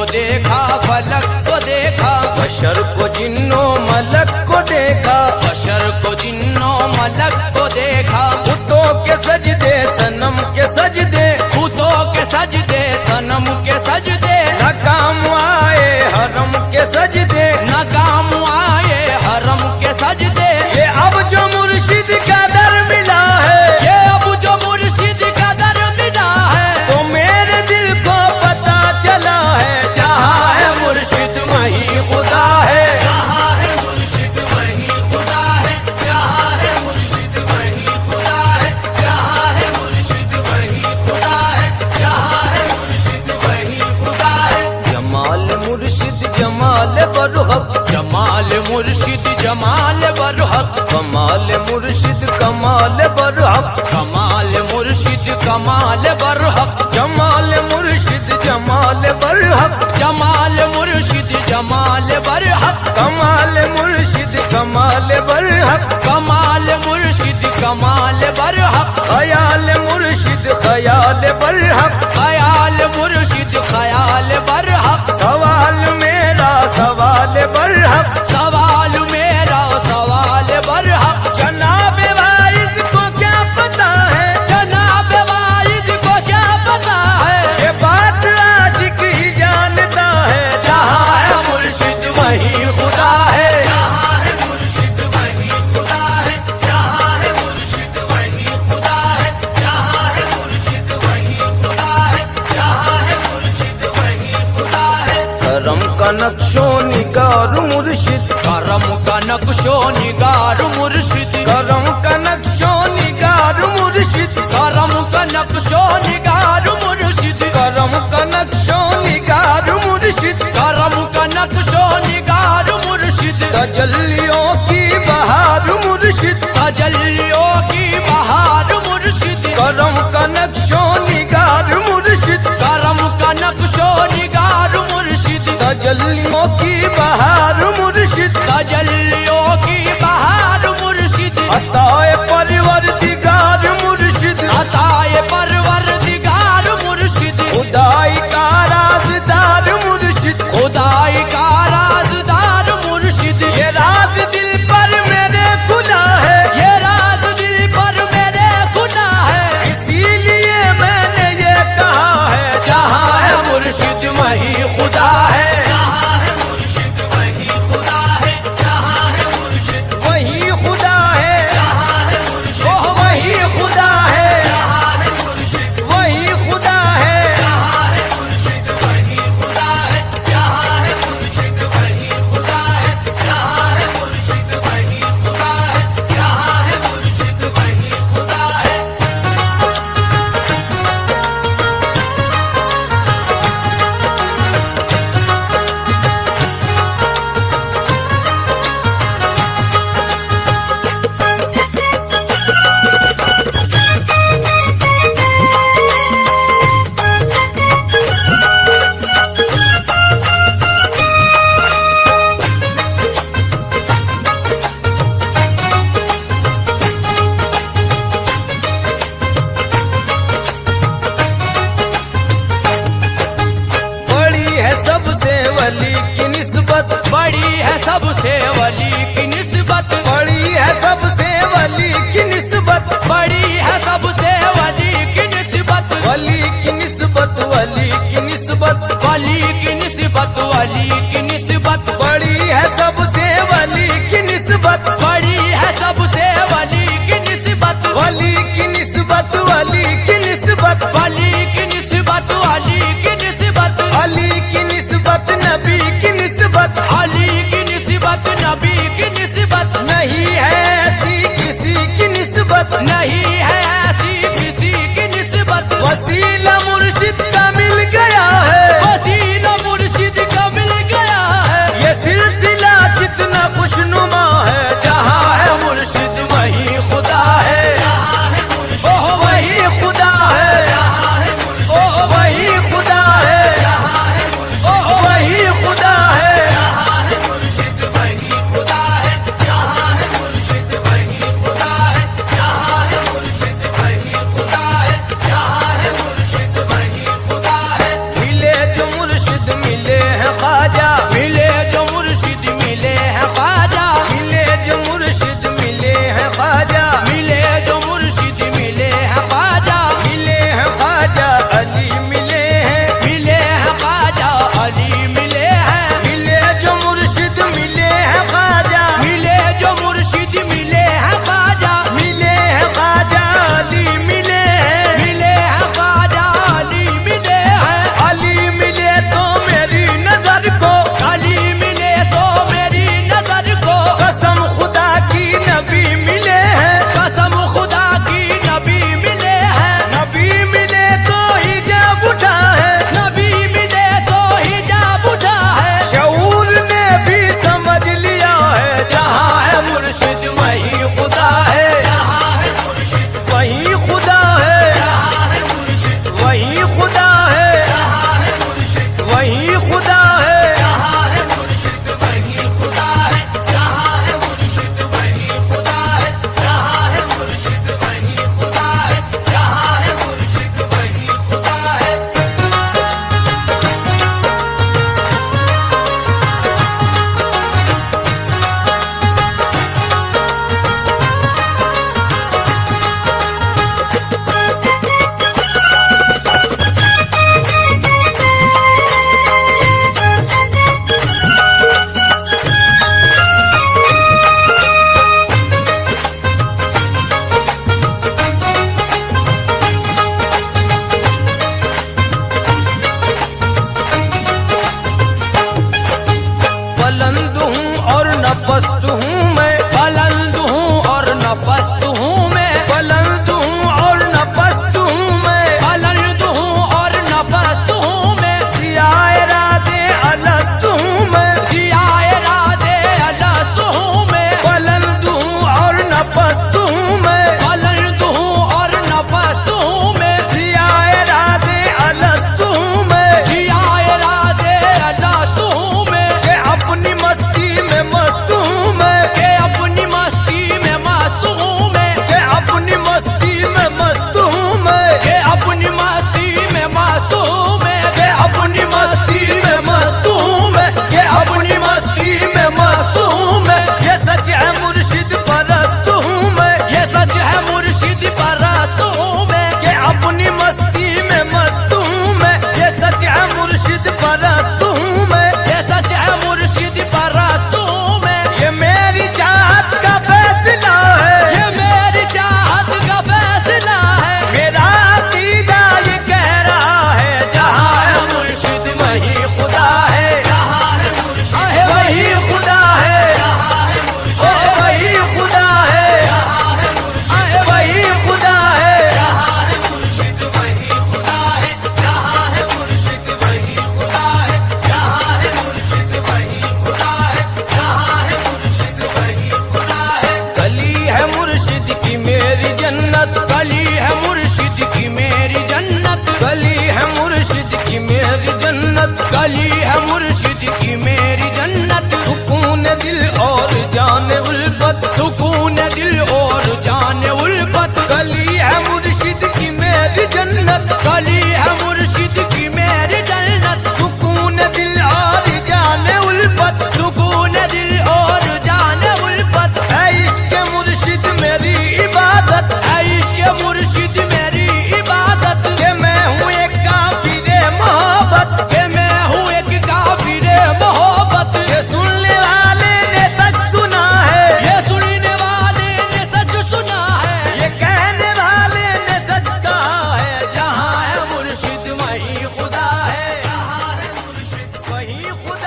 देखा, फलक को देखा, बशर को जिन्नो मलक को देखा, बशर को जिन्नो मलक को देखा, बुतों के सजदे सनम के सजदे, बुतों के सजदे सनम के सजदे, न काम आए हरम के सजदे, न काम आए हरम के सजदे। ये अब जो मुर्शिद का दर मिला है, ये अब जो मुर्शिद का दर मिला है, तो मेरे दिल को पता चला है, जहाँ है मुर्शिद वहीं खुदा है, जहाँ है मुर्शिद वहीं खुदा है, जहाँ है मुर्शिद वहीं खुदा है, जहाँ है मुर्शिद वहीं खुदा है, जहाँ है मुर्शिद वहीं खुदा है। जमाल मुर्शिद जमाल बरहक, जमाल मुर्शिद जमाल बरहक, कमाल मुर्शिद कमाल बरहक, कमाल मुर्शिद कमाल बरहक, जमाल मुर्शिद जमाल बरहक, जमाल मुर्शिद जमाल बरहक, कमाल मुर्शिद कमाल बरहक, कमाल मुर्शिद कमाल बरहक, खयाल मुर्शिद खयाल बरहक, खयाल मुर्शिद खयाल बरहक, सवाल मेरा सवाल बरहक, सवाल मेरा सवाल बरहक। जनाब वाइज को क्या पता है, जनाब वाइद को क्या पता है, ये बात आशिक ही जानता है, जहाँ है मुर्शिद वहीं खुदा है, जहाँ है मुर्शिद वहीं खुदा है, जहाँ है मुर्शिद वहीं खुदा है, जहाँ है मुर्शिद वहीं खुदा है, जहाँ है मुर्शिद वहीं खुदा है। करम का नक्शो निगार मुर्शिद, करम का नक्शो निगार मुर्शिद, करम का नक्शो निगार मुर्शिद, करम का नक्शो निगार मुर्शिद, करम का नक्शो निगार मुर्शिद, करम का नक्शो निगार मुर्शिद, तजल्लियों की बहार मुर्शिद, तजल्लियों की बहार मुर्शिद, करम का नक्शो निगार मुर्शिद, करम का नक्शो निगार मुर्शिद, तजल्लियों की बहार मुर्शिद, तजल्लियों की बहार मुर्शिद, अताए परवरदिगार मुर्शिद, अताए परवरदिगार मुर्शिद, खुदाई का राज़दार मुर्शिद, खुदाई का राज़दार मुर्शिद, ये राज दिल पर मेरे खुदा है, ये राज दिल पर मेरे खुदा है, इसीलिए मैंने ये कहा है, जहाँ है मुर्शिद वहीं खुदा है, जहाँ है मुर्शिद वहीं खुदा है, जहाँ है मुर्शिद वही खुदा है, जहाँ है मुर्शिद ओह वहीं खुदा है, जहाँ है मुर्शिद वही खुदा है, जहाँ है मुर्शिद वहीं खुदा है, जहाँ है मुर्शिद वहीं खुदा है, जहाँ है मुर्शिद वहीं खुदा है, जहाँ है मुर्शिद वहीं खुदा है। बड़ी है सबसे वली की निस्बत, बड़ी है सबसे वली की निस्बत, बड़ी है सबसे वली की निस्बत, बड़ी है सबसे वली की निस्बत, वली की निस्बत, वली की निस्बत, वली की निस्बत, वली की निस्बत, बड़ी है सबसे वली की निस्बत, बड़ी है सबसे वली की निस्बत, वली की निस्बत, वली की निस्बत, वली की निस्बत, वली की निस्बत, अली की निस्बत, नबी की निस्बत, अली की निस्बत, नबी की निस्बत, नहीं है ऐसी किसी की निस्बत, नहीं है ऐसी किसी की निस्बत, वसीला मुर्शिद का मिल गया है, वसीला मुर्शिद का मिल गया है, ये सिलसिला कितना खुशनुमा है, जहाँ है मुर्शिद वहीं खुदा है, जहाँ है मुर्शिद ओह वहीं खुदा है, जहाँ है मुर्शिद ओह वहीं खुदा है, जहाँ है मुर्शिद ओह वहीं खुदा है, जहाँ है मुर्शिद वहीं खुदा है, जहाँ है मुर्शिद वहीं खुदा है, जहाँ है मुर्शिद पस्त हूँ मैं, बुलंद हूँ और न पस्त हूँ मैं, बुलंद हूँ और न पस्त हूँ मैं, बुलंद हूँ और न पस्त हूँ मैं, सियाए राज़े अलस्त हूँ मैं, जियाए राज़े अलस्त हूँ मैं, बुलंद हूँ और न पस्त हूँ मैं, बुलंद हूँ और न पस्त हूँ मैं, सियाए राज़े अलस्त हूँ मैं, जियाए राज़े अलस्त हूँ मैं, के अपनी मस्ती में मस्त हूँ मैं, के अपनी मस्ती में मस्त हूँ मैं, के अपनी मस्ती में मस्त हूँ मैं, के अपनी मस्ती में मस्त हूँ मैं, के अपनी मस्ती में मस्त हूँ मैं, के अपनी मस्ती में मस्त हूँ मैं, ये सच है मुर्शिद परस्त हूँ मैं, ये सच है मुर्शिद परस्त हूँ मैं, के अपनी मस्ती में मस्त हूँ मैं, ये सच है मुर्शिद परस्त हूँ मैं, ये सच है मुर्शिद परस्त हूँ मैं, ये मेरी चाहत का फैसला है, ये मेरी चाहत का फैसला है, मेरा अकीदा ये कह रहा है, जहाँ है मुर्शिद वही खुदा है, है वही खुदा है, वही खुदा है, वही खुदा है, गली है मुर्शिद की मेरी जन्नत, गली है मुर्शिद की मेरी जन्नत, गली है मुर्शिद की मेरी जन्नत, गली है मुर्शिद की मेरी जन्नत, सुकून दिल और जान उल्फत, सुकून दिल और जान उल्फत, गली है मुर्शिद की मेरी जन्नत, गली है मुर्शिद की मेरी जन्नत, सुकून दिल और जान उल्फत, सुकून दिल और जान उल्फत, है इश्क मुर्शिद मेरी इबादत, है इश्क मुर्शिद मेरी इबादत, कि मैं हूँ एक काफिरे मोहब्बत, कि मैं हूँ एक काफिरे मोहब्बत, ये सुनने वाले ने सच सुना है, ये सुनने वाले ने सच सुना है, ये कहने वाले ने सच कहा है, जहाँ है मुर्शिद वही खुदा है, वही खुदा